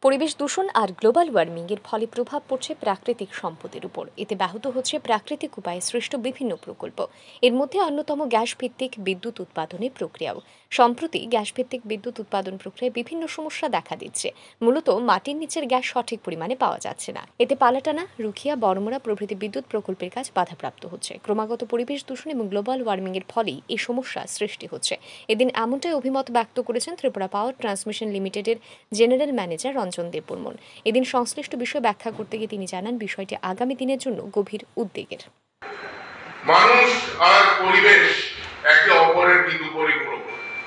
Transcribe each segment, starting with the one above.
পরিবেশ দূষণ আর global warming এর ফলে প্রভাব পড়ছে প্রাকৃতিক সম্পদের উপর। এতে ব্যাহত হচ্ছে প্রাকৃতিক উপায়ে সৃষ্ট বিভিন্ন প্রকল্প। এর মধ্যে অন্যতম গ্যাস ভিত্তিক বিদ্যুৎ উৎপাদনের প্রক্রিয়াও। সম্প্রতি গ্যাস ভিত্তিক বিদ্যুৎ উৎপাদন প্রক্রিয়ায় বিভিন্ন সমস্যা দেখা দিচ্ছে। মূলত মাটির নিচের গ্যাস সঠিক পরিমাণে পাওয়া যাচ্ছে না। এতে পালাটানা, রুখিয়া, বড়মুড়া প্রভৃতি বিদ্যুৎ প্রকল্পের কাজ বাধাপ্রাপ্ত হচ্ছে। ক্রমাগত পরিবেশ দূষণ এবং গ্লোবাল ওয়ার্মিং এর ফলেই এই সমস্যা সৃষ্টি হচ্ছে। এদিন এমনটাই অভিমত ব্যক্ত করেছেন ত্রিপুরা পাওয়ার ট্রান্সমিশন লিমিটেডের জেনারেল ম্যানেজার রঞ্জন দেববর্মন। এদিন সংশ্লিষ্ট বিষয় ব্যাখ্যা করতে গিয়ে তিনি জানান, বিষয়টি আগামী দিনের জন্য গভীর উদ্বেগের। মানুষ আর পরিবেশ একে অপরের কিন্তু পরিপূরক।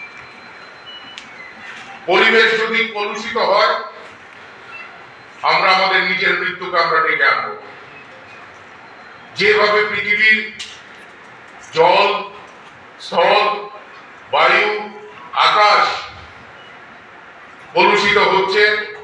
পরিবেশ যদি কলুষিত হয়, আমরা আমাদের নিজের মৃত্যুকে আমরা ডেকে আনবো। যেভাবে পৃথিবীর জল, স্থল, বায়ু, আকাশ কলুষিত হচ্ছে,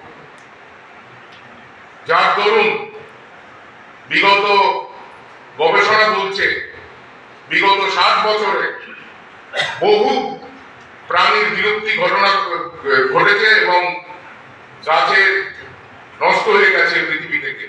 যার দরুন বিগত গবেষণা বলছে বিগত 60 বছরে বহু প্রাণীর বিলুপ্তি ঘটনা ঘটেছে এবং গাছের নষ্ট হয়ে গেছে পৃথিবী থেকে।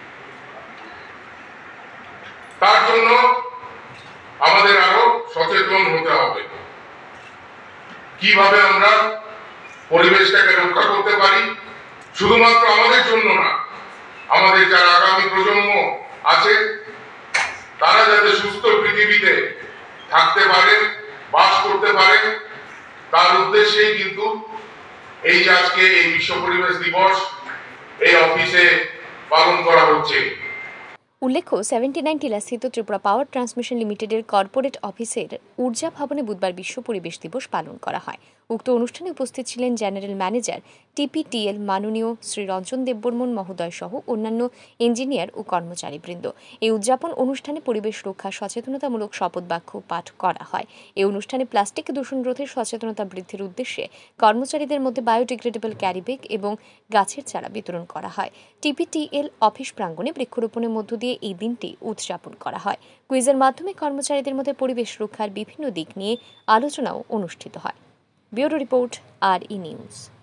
তার জন্য আমাদের আরো সচেতন হতে হবে। কিভাবে আমরা পরিবেশটাকে রক্ষা করতে পারি, শুধুমাত্র আমাদের জন্য না, আমাদের যারা আগামী প্রজন্ম আছে তারা যাতে সুস্থ পৃথিবীতে থাকতে পারে, বাস করতে পারে, তার উদ্দেশ্যেই কিন্তু এই যে আজকে এই বিশ্ব পরিবেশ দিবস এই অফিসে পালন করা হচ্ছে। উল্লেখ্য, 79 টিলাস্থিত ত্রিপুরা পাওয়ার ট্রান্সমিশন লিমিটেডের কর্পোরেট অফিসের ঊর্জা ভবনে বুধবার বিশ্ব পরিবেশ দিবস পালন করা হয়। উক্ত অনুষ্ঠানে উপস্থিত ছিলেন জেনারেল ম্যানেজার টিপিটিএল মাননীয় শ্রী রঞ্জন দেববর্মন মহোদয় সহ অন্যান্য ইঞ্জিনিয়ার ও কর্মচারীবৃন্দ। এই উদযাপন অনুষ্ঠানে পরিবেশ রক্ষা সচেতনতামূলক শপথ বাক্য পাঠ করা হয়। এই অনুষ্ঠানে প্লাস্টিক দূষণ রোধের সচেতনতা বৃদ্ধির উদ্দেশ্যে কর্মচারীদের মধ্যে বায়োডিগ্রেডেবল ক্যারিব্যাগ এবং গাছের চারা বিতরণ করা হয়। টিপিটিএল অফিস প্রাঙ্গণে বৃক্ষরোপণের মধ্য দিয়ে এই দিনটি উদযাপন করা হয়। কুইজের মাধ্যমে কর্মচারীদের মধ্যে পরিবেশ রক্ষার বিভিন্ন দিক নিয়ে আলোচনাও অনুষ্ঠিত হয়। Bureau report, RE news.